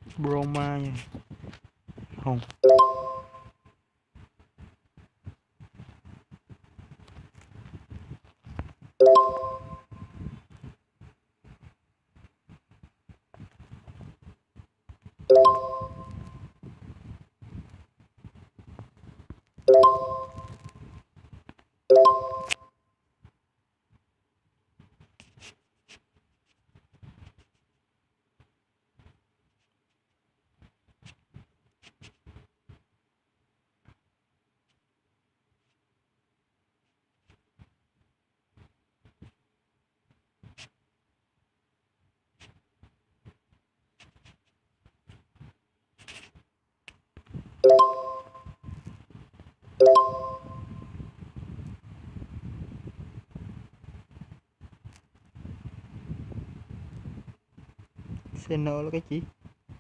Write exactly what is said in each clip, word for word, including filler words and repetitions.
Broma nha. Không. xê en là cái gì?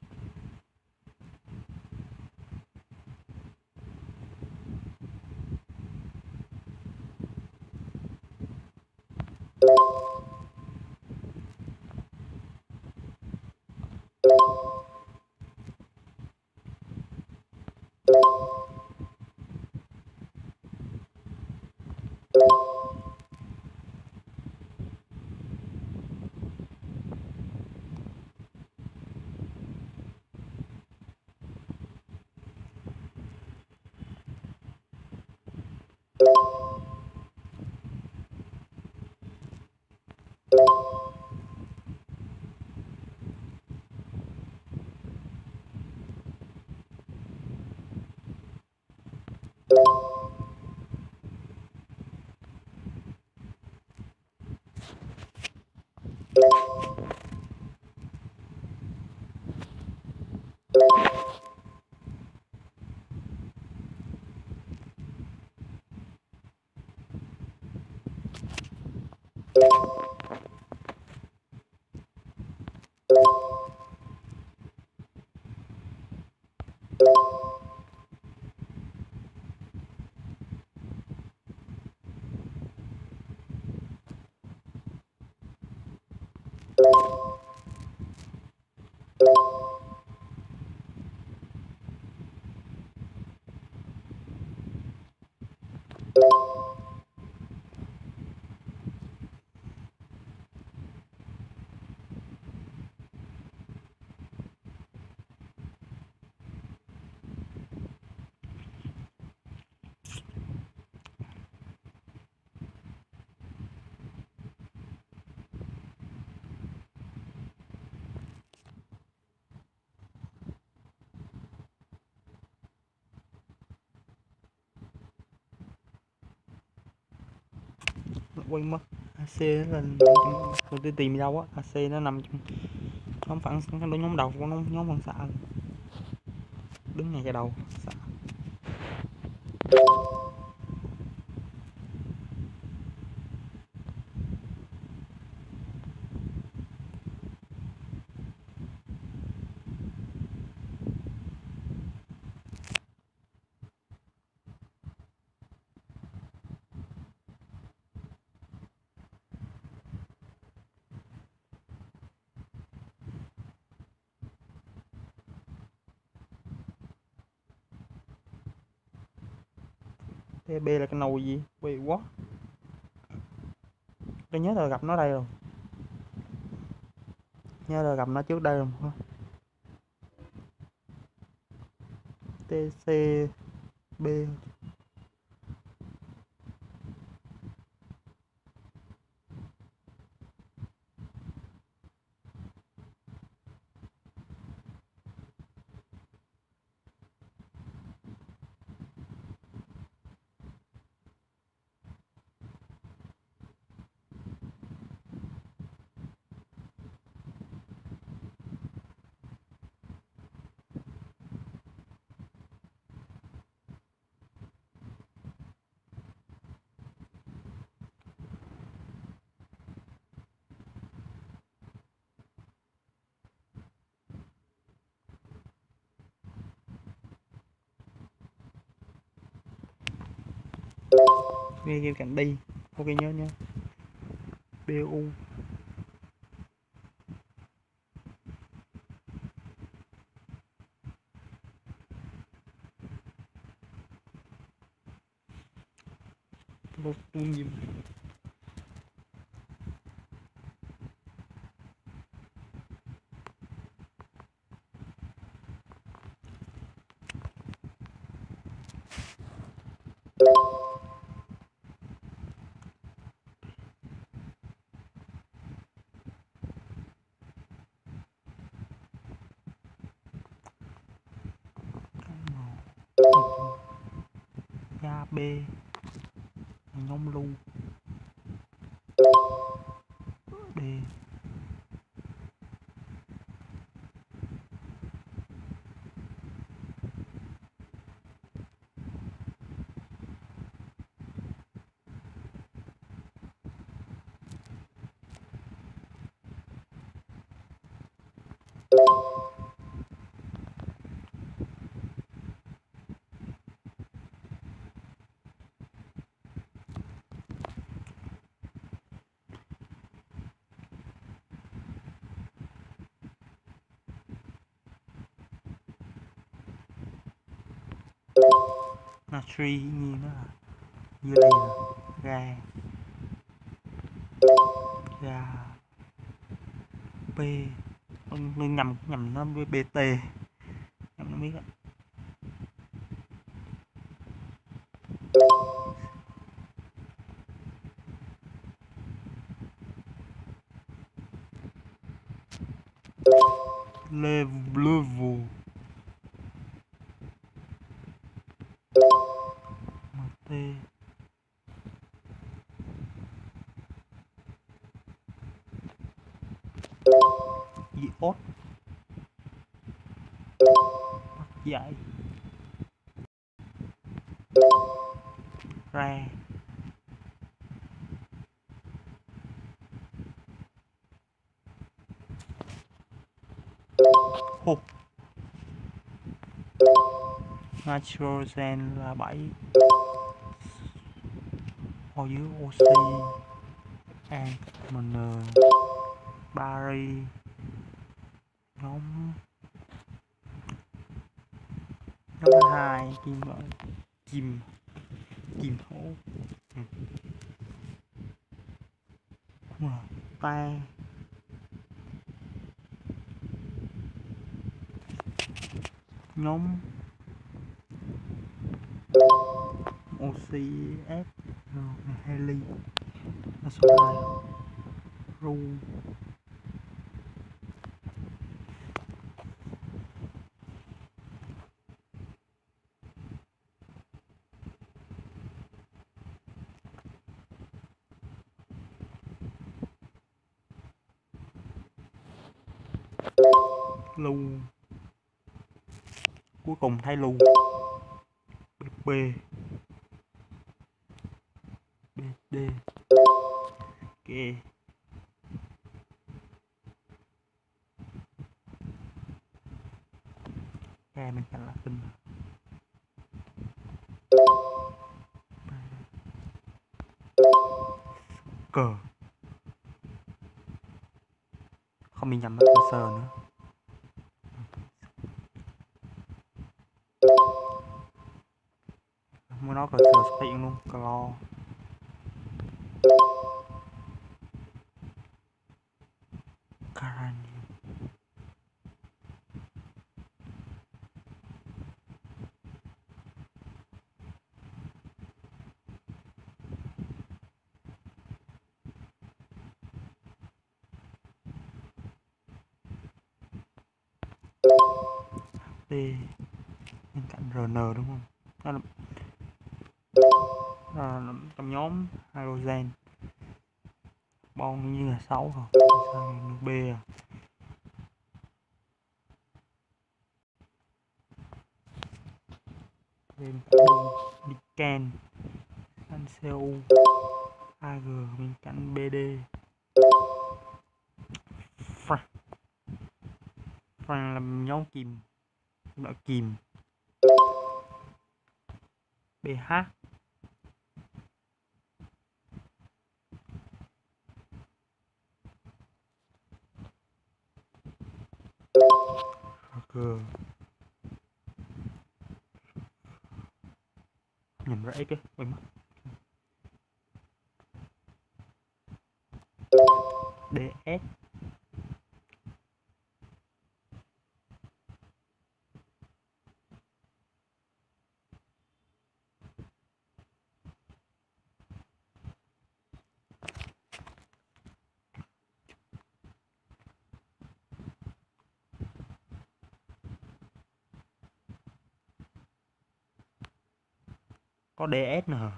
Quên mất. a xê nó là trong, tôi đi tìm đâu á, a xê nó nằm trong nhóm phản đối nhóm đầu của nhóm, nhóm phản xạ, đứng ngay cái đầu xạ. tê bê là cái nồi gì? Wait what? Tôi nhớ là gặp nó đây rồi. Nhớ là gặp nó trước đây rồi hả? tê xê bê. Nghe game cạnh đi. Ok nhớ nhớ. bê u. Lột tuôn gì ga B nhóm lưu D natri như nó là dưới đây là ga ga P nó nhầm nhầm nó với bt nhầm nó biết á. Level mt iốt dạy ra hô nitrogen là bảy ở dưới oxy an mình bari nhóm nhóm hai kim loại kim kim hổ ừ. ta nhóm oxy F heli số hai ru lưu cuối cùng thay lưu B B D ok cái mình chặn là tinh cờ không bị nhầm với cơ sở nữa muốn nói cơ sở xuất hiện luôn clo Carani D bên cạnh rờ en đúng không? Đó là, đó là trong nhóm hydrogen bon như là sáu rồi sang B à. Bên cạnh Dican anh xê u a giê bên cạnh bê đê Frank Frank là nhóm kim loại kim bê hát G nhìn ra x ấy quên mất đê ét. Có đê ét nữa hả?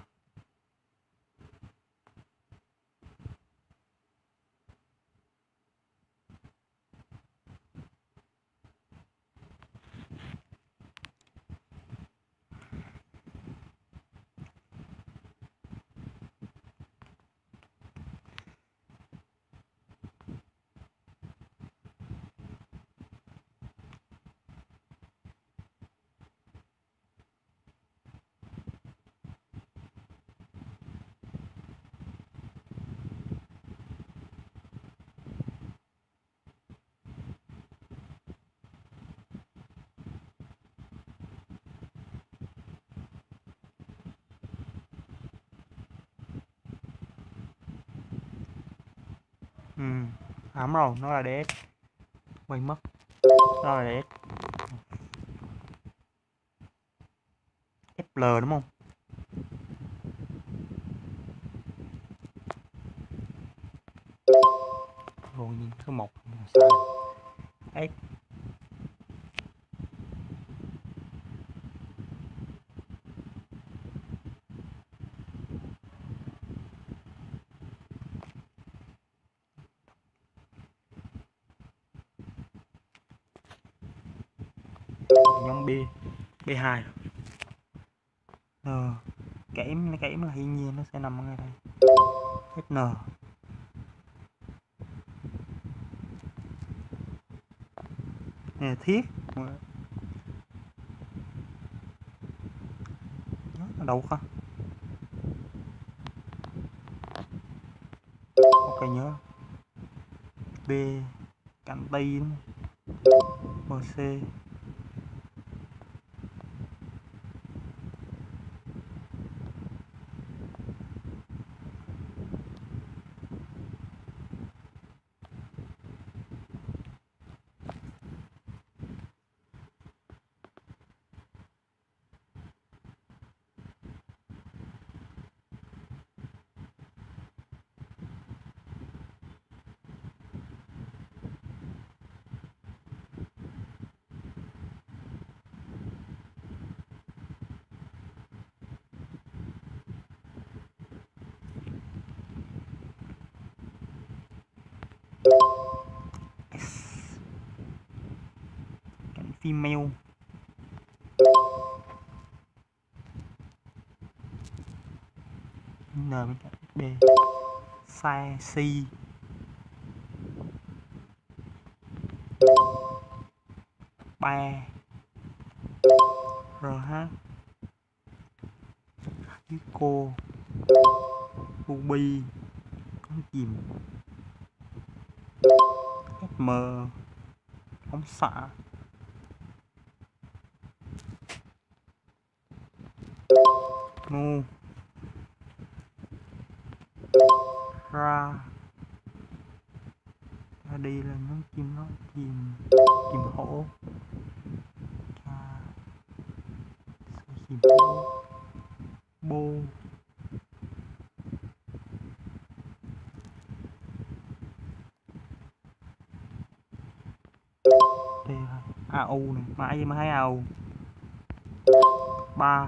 Ừ, ấm rồi, nó là đê ét. Quên mất. Nó là đê ét. ép lờ đúng không? Rồi nhìn số một sai. X. Nhóm B, bê hai. Ờ, kẽm kẽm là hiển nhiên nó sẽ nằm ở ngay đây. ép en. Nè thiết. Nhớ ở đâu không? Ok nhớ. B cạnh tay đúng không? em xê. Cạnh female. N bên cạnh B. Size C. ba rờ hát. cô ruby con chìm. ép em phóng xạ. Nu ra ra đi là nhóm chim nó chìm chìm hổ. Cha chìm hổ bô. Đây là a u này, mãi gì mà thấy a u. ba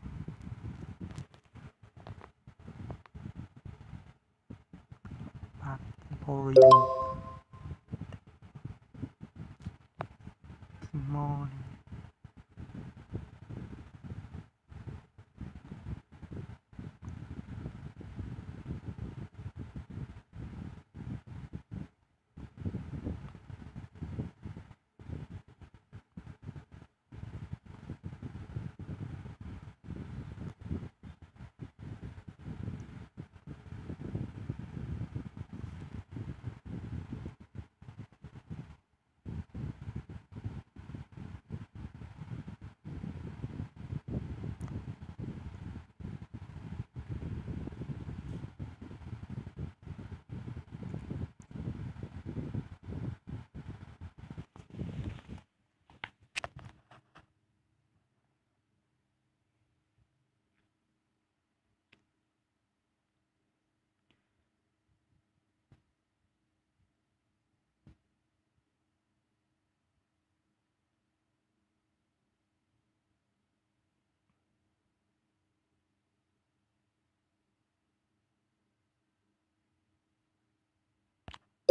Emporium Timor.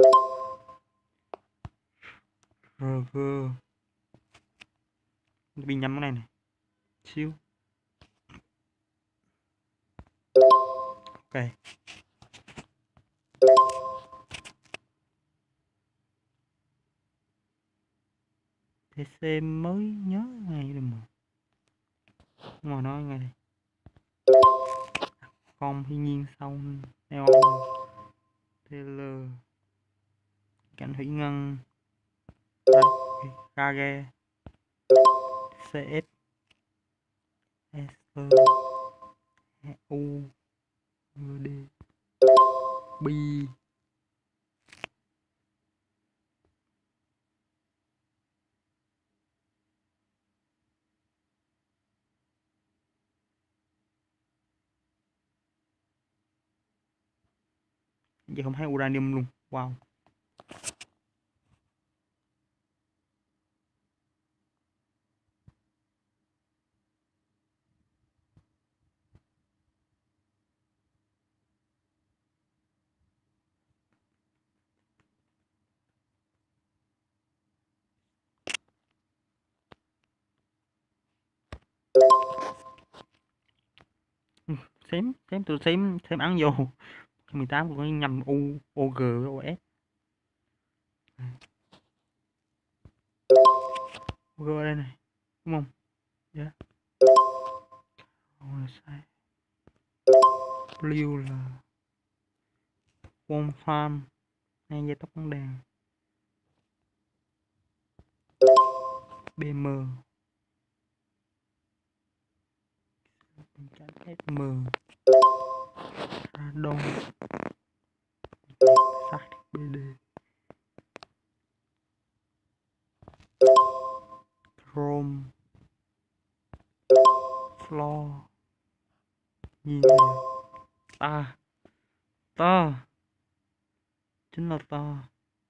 rờ giê bị nhầm cái này này siêu ok. tê xê mới nhớ ngay rồi mà nhưng mà nói ngay đây con thiên nhiên sau neon Taylor cảnh thủy ngân Kage xê ét Esther U D B giờ không thấy uranium luôn. Wow. xém xém tôi xém xém ăn vô mười tám cũng có nhầm u o g với o s o g ở đây này đúng không? Dạ yeah. Sai blue là One Farm hay dây tóc bóng đèn bê em ét em Radon sắt bê đê Chrome Floor gì nè ta ta chính là ta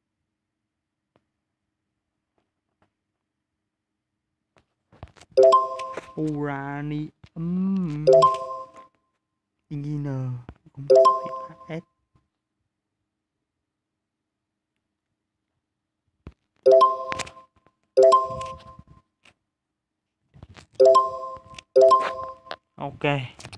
uranium engineer cũng phải S ok.